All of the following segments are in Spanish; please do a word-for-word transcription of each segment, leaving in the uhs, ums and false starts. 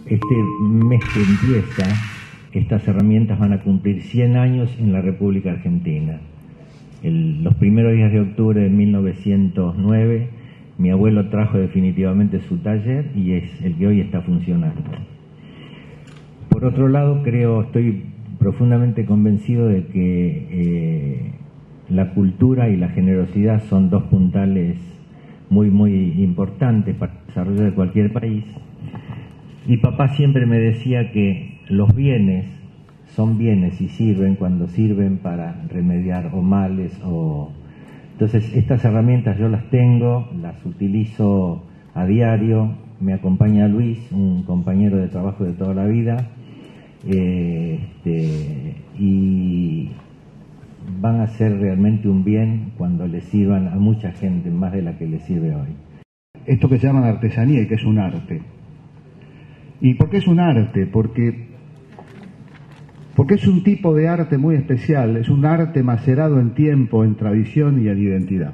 Este mes que empieza, estas herramientas van a cumplir cien años en la República Argentina. El, los primeros días de octubre de mil novecientos nueve, mi abuelo trajo definitivamente su taller y es el que hoy está funcionando. Por otro lado, creo, estoy profundamente convencido de que eh, la cultura y la generosidad son dos puntales muy, muy importantes para el desarrollo de cualquier país. Mi papá siempre me decía que los bienes son bienes y sirven cuando sirven para remediar o males o... Entonces estas herramientas yo las tengo, las utilizo a diario, me acompaña Luis, un compañero de trabajo de toda la vida, eh, este, y van a ser realmente un bien cuando le sirvan a mucha gente, más de la que le sirve hoy. Esto que se llama artesanía y que es un arte. ¿Y por qué es un arte? Porque, porque es un tipo de arte muy especial, es un arte macerado en tiempo, en tradición y en identidad.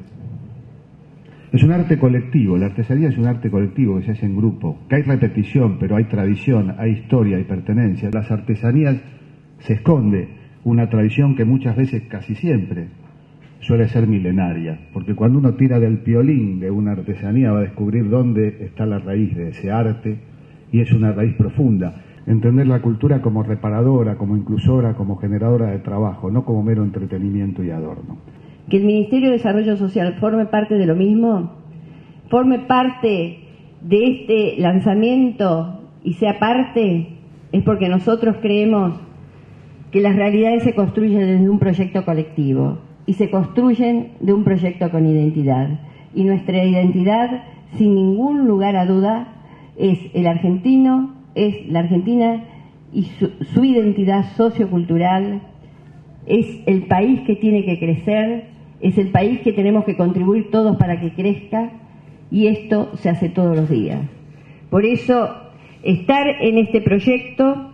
Es un arte colectivo, la artesanía es un arte colectivo que se hace en grupo, que hay repetición, pero hay tradición, hay historia, hay pertenencia. Las artesanías se esconde una tradición que muchas veces, casi siempre, suele ser milenaria, porque cuando uno tira del piolín de una artesanía va a descubrir dónde está la raíz de ese arte, y es una raíz profunda. Entender la cultura como reparadora, como inclusora, como generadora de trabajo, no como mero entretenimiento y adorno. Que el Ministerio de Desarrollo Social forme parte de lo mismo, forme parte de este lanzamiento y sea parte, es porque nosotros creemos que las realidades se construyen desde un proyecto colectivo y se construyen de un proyecto con identidad. Y nuestra identidad, sin ningún lugar a duda, es el argentino, es la Argentina y su, su identidad sociocultural, es el país que tiene que crecer, es el país que tenemos que contribuir todos para que crezca, y esto se hace todos los días. Por eso, estar en este proyecto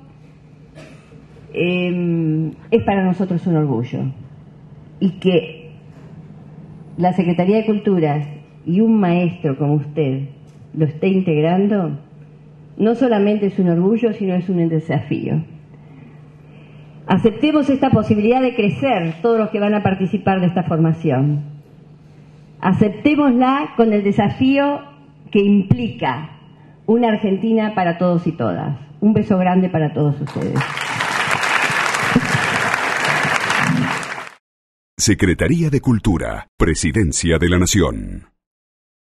eh, es para nosotros un orgullo, y que la Secretaría de Cultura y un maestro como usted lo esté integrando, no solamente es un orgullo, sino es un desafío. Aceptemos esta posibilidad de crecer todos los que van a participar de esta formación. Aceptémosla con el desafío que implica una Argentina para todos y todas. Un beso grande para todos ustedes. Secretaría de Cultura, Presidencia de la Nación.